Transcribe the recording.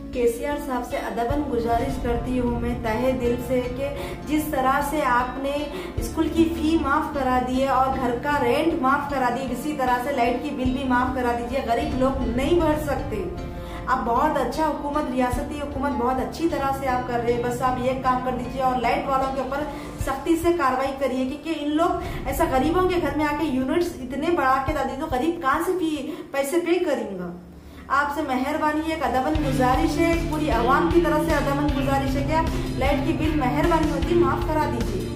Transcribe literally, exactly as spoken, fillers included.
केसीआर साहब से अदबन गुजारिश करती हूँ मैं तहे दिल से कि जिस तरह से आपने स्कूल की फी माफ करा दी है और घर का रेंट माफ करा दी, इसी तरह से लाइट की बिल भी माफ करा दीजिए। गरीब लोग नहीं भर सकते। आप बहुत अच्छा हुकूमत, रियासती हुकूमत बहुत अच्छी तरह से आप कर रहे हैं। बस आप ये काम कर दीजिए और लाइट वालों के ऊपर सख्ती से कार्रवाई करिए, क्योंकि इन लोग ऐसा गरीबों के घर में आके यूनिट्स इतने बढ़ा के डाल दी तो गरीब कहाँ से फी पैसे पे करेंगे। आपसे मेहरबानी एक अदबन गुजारिश है, पूरी आवाम की तरफ से अदबन गुजारिश है कि आप लाइट की बिल मेहरबानी होती माफ करा दीजिए।